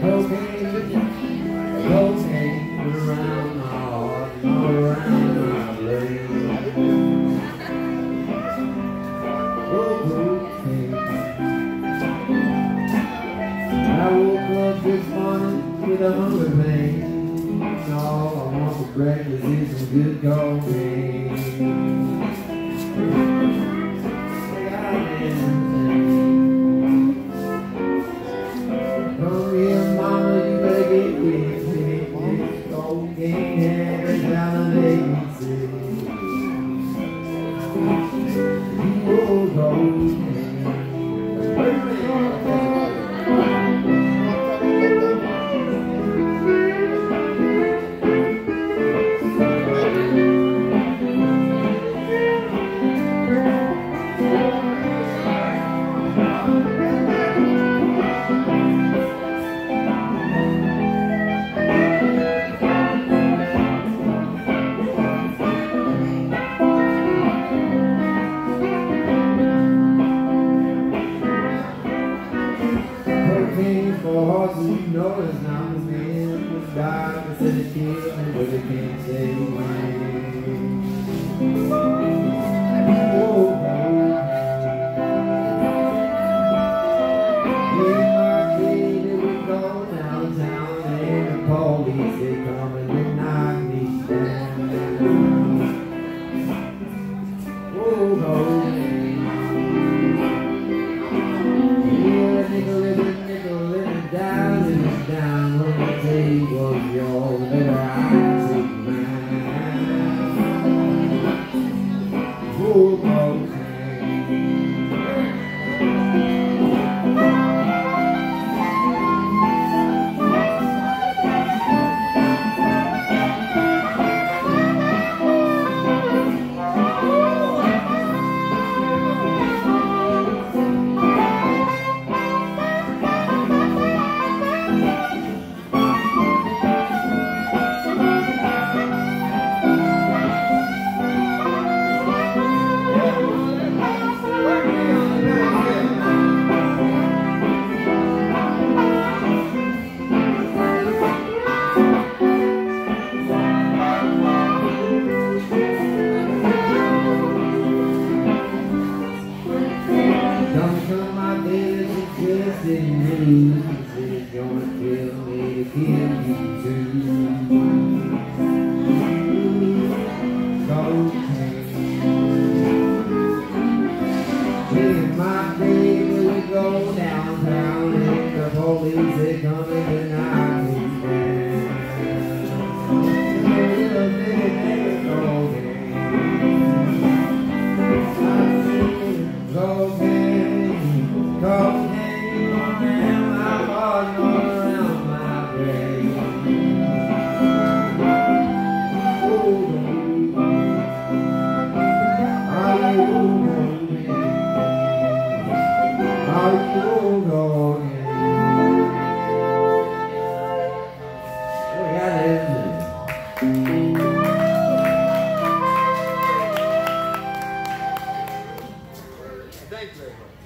Cocaine around my heart, around my brain. Cocaine. I woke up this morning with a hunger pain. All I want for breakfast is some good cocaine. Come here, mama, you better get with me. This cocaine has down an agency. Oh, cocaine. For horses, you know it's not the man who's died instead of killing, but they can't say when. Oh, me and my baby, we go downtown, and the police, they come and they knock me down. Oh, down and down on the table, y'all, that I take mine. Oh, cocaine. Don't come my baby, she just didn't lose. She's gonna kill me to kill you too. Cocaine. Me and my baby, we go downtown, and the police, they come and deny me down. Little baby, cocaine. Cocaine, cocaine around my heart, around my brain. Oh, are you going? Are you going? We got it. Thank you very much.